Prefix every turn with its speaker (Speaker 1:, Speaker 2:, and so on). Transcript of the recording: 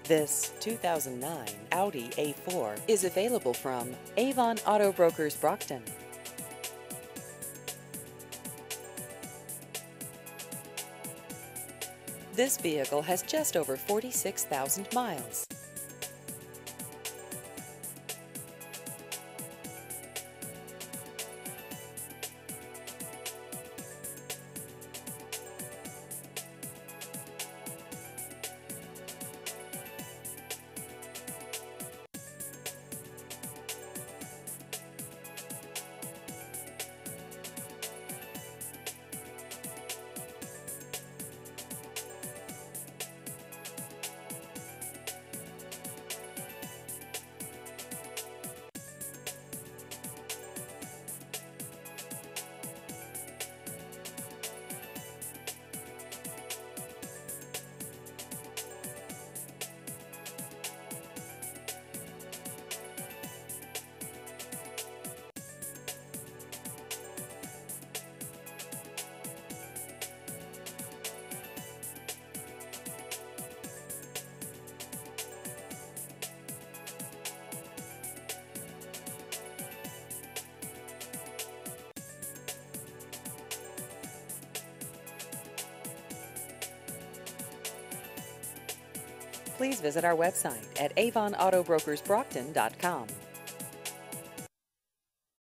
Speaker 1: This 2009 Audi A4 is available from Avon Auto Brokers Brockton. This vehicle has just over 46,000 miles. Please visit our website at avonautobrokersbrockton.com.